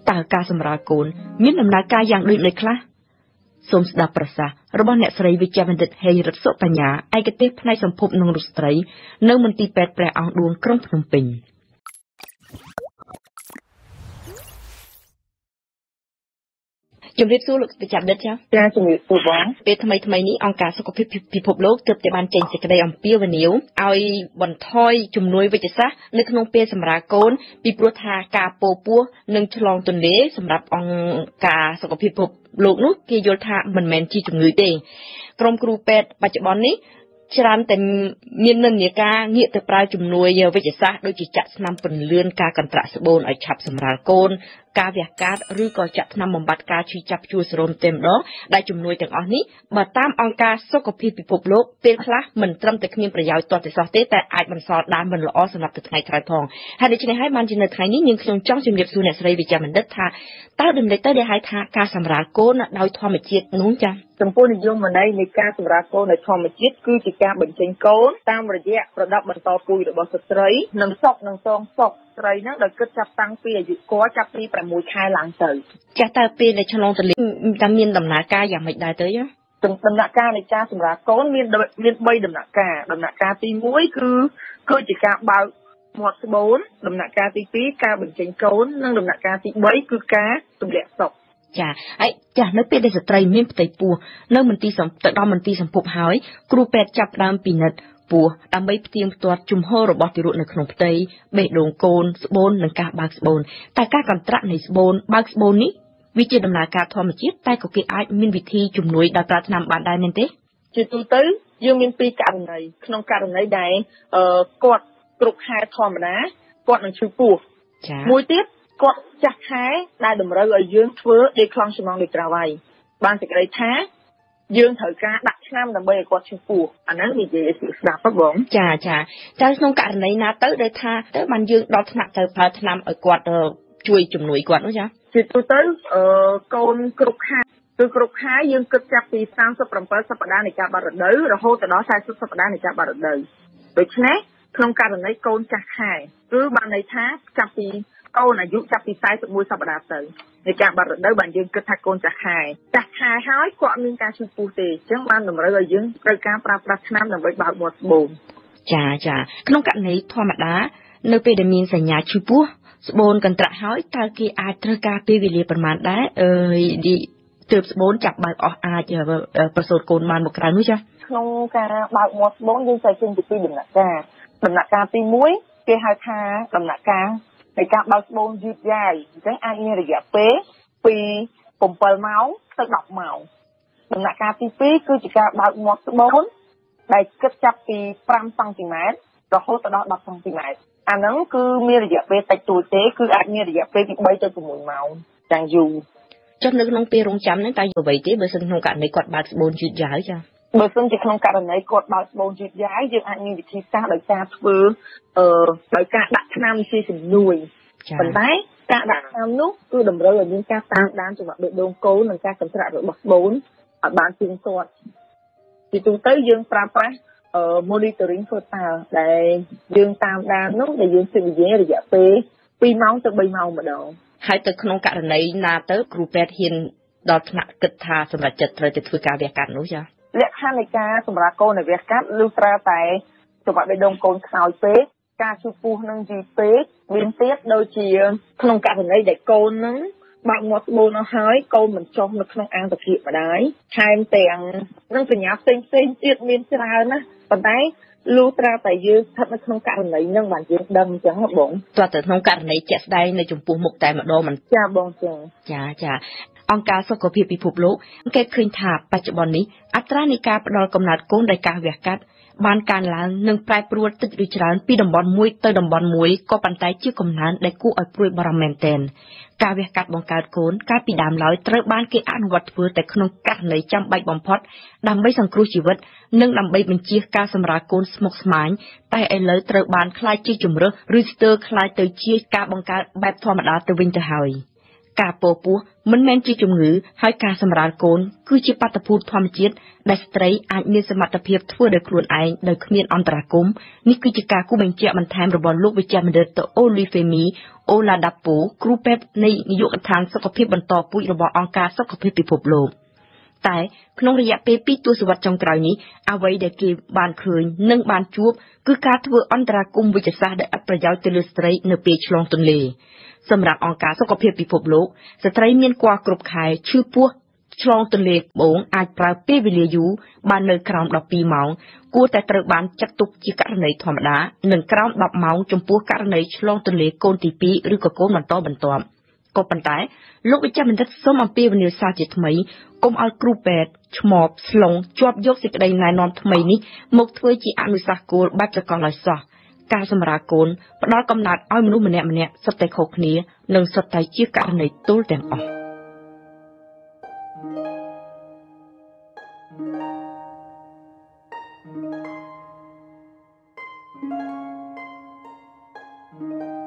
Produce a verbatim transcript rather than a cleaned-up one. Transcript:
តើការសម្រាលកូនមានដំណើរការយ៉ាងដូចនេះខ្លះសូមស្ដាប់ប្រសាសន៍របស់អ្នកស្រីវិជ្ជបណ្ឌិតហេរិតសុបញ្ញាឯកទេសផ្នែកសម្ភពនិងរស្ត្រីនៅមន្ទីរពេទ្យព្រះអង្គឌួងក្រុងភ្នំពេញជំរាបសួរលោកវិជ្ជបណ្ឌិតចា៎ចាជំរាបសួរបងពេលថ្មីថ្មីនេះអង្គការសុខភាពពិភពលោកទើបតែបានចេញសេចក្តីអំពាវនាវឲ្យបន្ថយជំនួយវេជ្ជសាស្ត្រនៅក្នុងពេលសម្រាលកូនពីព្រោះថាការពោពោះនិងឆ្លងទន្លេសម្រាប់អង្គការសុខភាពពិភពលោកនោះគេយល់ថាមិនមែនជាជំងឺទេក្រុមគ្រូពេទ្យបច្ចុប្បន្ននេះច្រើនតែមាននិន្នាការងាកទៅប្រើជំនួយវេជ្ជសាស្ត្រដូចជាចាក់ថ្នាំពន្លឿនការកន្ត្រាក់ស្បូនឲ្យឆាប់សម្រាលកូនការវះកាត់ឬក៏ចាក់ថ្នាំបំបត្តិការឈឺចាប់ជួរសរោមតែម្ដងដែលជំនួយទាំងអស់នេះបើតាមអង្គការសុខភាពពិភពលោកពេលខ្លះមិនត្រឹមតែគ្មានប្រយោជន៍ទាល់តែសោះទេតែអាចបន្សល់ដានមិនល្អសម្រាប់ទៅថ្ងៃក្រោយផងហើយដូច្នេះហើយបានជានៅថ្ងៃនេះនាងខ្ញុំចង់ជម្រាបសួរអ្នកស្រីវិជ្ជបណ្ឌិតថាតើដំណេកទៅដែលហៅថាការសម្រាលកូនដោយធម្មជាតិនោះចា៎ចំពោះនិយមន័យនៃការសម្រាលកូនដោយធម្មជាតិគឺជាការបញ្ចេញកូនតាមរយៈប្រដាប់បន្តពូជរបស់ស្ត្រីនិងសុកនិងសងសុកស្រីហ្នឹងដោយគិតចាប់តាំងពីអាយុគាត់ចាប់ពីប្រាំមួយខែឡើងទៅចាស់តើពេលដែលឆ្លងទន្លេតាមមានដំណើរការយ៉ាងម៉េចដែរទៅចាដំណាក់កាលនៃការសម្រាលកូនមានមានបីដំណាក់កាលដំណាក់កាលទីមួយគឺគឺជាការបើកមាត់ស្បូនដំណាក់កាលទីពីរការបញ្ចេញកូននិងដំណាក់កាលទីបីគឺការទម្លាក់សុកចាហើយចានៅពេលដែលស្ត្រីមានផ្ទៃពោះនៅមន្ទីរសម្ទៅដល់មន្ទីរសម្ភពហើយគ្រូពេទ្យចាប់ផ្ដើមពិនិត្យពោះដើម្បីផ្ទៀងផ្ទាត់ជំហររបស់ទារកនៅក្នុងផ្ទៃបេះដូងកូនស្បូននិងការបើកស្បូនតែការកន្ត្រាក់នៃស្បូនបើកស្បូននេះវាជាដំណើរការធម្មជាតិតែក៏គេអាចមានវិធីជំនួយដោយប្រើថ្នាំបានដែរមែនទេជាទូទៅយើងមានពីរករណីក្នុងករណីដែលគាត់គ្រប់ខែធម្មតាគាត់នឹងឈឺពោះមួយទៀតគាត់ចាស់ខែដែលតម្រូវឲ្យយើងធ្វើដេខ្លងចំណងដូចក្រៅហើយបានសេចក្តីថាយើងត្រូវការដាក់ថ្នាំដើម្បីឲ្យគាត់ឈឺពោះអាហ្នឹងនិយាយឲ្យស្ដាប់បងចាចាតែក្នុងករណីណាទៅដែលថាទៅបានយើងដល់ថ្នាក់ទៅប្រើថ្នាំឲ្យគាត់ជួយជំនួយគាត់នោះចាជាទូទៅអឺកូនគ្រប់ខែគឺគ្រប់ខែយើងគិតចាប់ពីសាមសិបប្រាំសប្តាហ៍នៃការបាត់រដូវរហូតដល់សែនសិបសប្តាហ៍នៃការបាត់រដូវដូច្នេះក្នុងករណីកូនចាស់ខែគឺបានន័យថាចាប់ពីកូនអាយុចាប់ពីសែនសិបមួយសប្តាហ៍ទៅនៃការបាត់រដូវបានយើងគិតថាកូនចាស់ខែចាស់ខែហើយគាត់មានការឈឺពោះទេអញ្ចឹងបានតម្រូវឲ្យយើងត្រូវការប្រើប្រាស់ថ្នាំដើម្បីបើកមាត់ស្បូនចាចាក្នុងករណីធម្មតានៅពេលដែលមានសញ្ញាឈឺពោះស្បូនកន្ត្រាក់ហើយតើគេអាចត្រូវការពេលវេលាប្រមាណដែរអឺទើបស្បូនចាប់បើកអស់អាចប្រសូតកូនបានមកក្រៅនោះចាក្នុងការបើកមាត់ស្បូនយើងត្រូវចេញពីពីរដំណាក់កាលដំណាក់កាលទីមួយគេហៅថាដំណាក់កាលនៃការបើកស្បូនយឺតយ៉ាវអញ្ចឹងអាចមានរយៈពេលពី7ម៉ោងទៅដប់ម៉ោងដំណាក់កាលទីពីរគឺជាការបើកមាត់ស្បូនដែលគិតចាប់ពី5សង់ទីម៉ែត្ររហូតដល់10សង់ទីម៉ែត្រអាហ្នឹងគឺមានរយៈពេលតិចតួចទេគឺអាចមានរយៈពេលពី3ទៅ6ម៉ោងយ៉ាងយូរចុះនៅក្នុងពេលរងចាំហ្នឹងតើអ្វីទេបើសិនក្នុងករណីគាត់បើកស្បូនយឺតយ៉ាវចាបើសិនជាក្នុងករណីគាត់បើកស្បូនយឺតយ៉ាវយើងអាចមានវិធីសាស្ត្រដោយការធ្វើអឺដោយការដាក់ថ្នាំជាជំនួយប៉ុន្តែការដាក់ថ្នាំនោះគឺតម្រូវឲ្យមានការតាមដានចង្វាក់បេះដូងកូននិងការកន្ត្រាក់របស់ស្បូនឲ្យបានទៀងទាត់ពីទូទៅយើងប្រើប្រាស់អឺ monitoring total ដែលយើងតាមដាននោះដែលយើងជិះនិយាយរយៈពេលពីរម៉ោងទៅបីម៉ោងម្ដងហើយទៅក្នុងករណីណាទៅគ្រូពេទ្យហ៊ានដល់ថ្នាក់គិតថាសម្រាប់ចិត្តត្រូវទៅធ្វើការវះកាត់នោះចាលក្ខខណ្ឌនៃការសម្រាប់កូននៅវះកាត់លុះត្រាតែចង្វាក់បេះដូងកូនខ្សោយពេកការឈឺពោះនឹងយឺតពេកមានទៀតដូចជាក្នុងករណីដែលកូននឹងបើកមាត់ស្បូនអស់ហើយកូនមិនចុះនៅក្នុងអាងតាគៀកម្ដាយថែមទាំងនឹងសញ្ញាផ្សេងផ្សេងទៀតមានច្រើនណាប៉ុន្តែលុះត្រាតែយើងស្ថិតនៅក្នុងករណីនឹងបានយើងដឹងអញ្ចឹងបងតើទៅក្នុងករណីជាក់ស្ដែងនៅចំពោះមុខតែម្ដងមិនចាបងចាចាចាអង្គការសុខភាពពិភពលោកគេឃើញថាបច្ចុប្បន្ននេះអត្រានៃការផ្ដល់កំណើតកូនដោយការវះកាត់បានកើនឡើងនិងប្រែប្រួលតិចឬច្រើនពីតំបន់មួយទៅតំបន់មួយក៏ប៉ុន្តែជាកំណើនដែលគួរឲ្យព្រួយបារម្ភមែនទែនការវះកាត់បង្កើតកូនកាលពីដើមឡើយត្រូវបានគេអនុវត្តធ្វើតែក្នុងករណីចាំបាច់បំផុតដើម្បីសង្គ្រោះជីវិតនិងដើម្បីបញ្ជៀសការសម្រាលកូនស្មុគស្មាញតែឥឡូវត្រូវបានក្លាយជាជំរើសឬស្ទើរក្លាយទៅជាការបង្កើតបែបធម្មតាទៅវិញទៅហើយការពោពោះមិនមែនជាជំងឺហើយការសម្រាលកូនគឺជាបាតុភូតធម្មជាតិដែលស្ត្រីអាចមានសមត្ថភាពធ្វើដោយខ្លួនឯងដោយគ្មានអន្តរាគមន៍នេះគឺជាការគូបញ្ជាក់បន្ថែមរបស់លោកវិជ្ជបណ្ឌិតអូលីហ្វេមីអូឡាដាប៉ូគ្រូពេទ្យនៃនាយកដ្ឋានសុខភាពបន្តពូជរបស់អង្គការសុខភាពពិភពលោកតែក្នុងរយៈពេលពីរទសវត្សរ៍ចុងក្រោយនេះអ្វីដែលគេបានឃើញនិងបានជួបគឺការធ្វើអន្តរាគមន៍វិទ្យាសាស្ត្រដែលអត់ប្រយោជន៍ទៅលើស្ត្រីនៅពេលឆ្លងទន្លេសម្រាប់អង្គការសុខភាពពិភពលោកស្ត្រីមានគល់គ្រប់ខែឈឺពោះឆ្លងទន្លេត្បូងអាចប្រើពេលវេលាយូរបាននៅក្រោមដប់ពីរម៉ោងគួរតែត្រូវបានចាត់ទុកជាករណីធម្មតានិងក្រោមដប់ម៉ោងចំពោះករណីឆ្លងទន្លេកូនទីពីរឬក៏កូនបន្តបន្ទាប់ក៏ប៉ុន្តែលោកវិជ្ជបណ្ឌិតសូមអំពាវនាវសារជាថ្មីកុំឲ្យគ្រូពេទ្យឆ្មបស្លុងជាប់យកសេចក្តីណែនាំថ្មីនេះមកធ្វើជាអនុសាសន៍គោលបែបចកលឲ្យសោះការសម្រាលកូនផ្ដល់កំណត់ឲ្យមនុស្សម្នាក់ម្នាក់សុទ្ធតែខុសគ្នានិងសុទ្ធតែជាករណីទោលទាំងអស់ Thank you.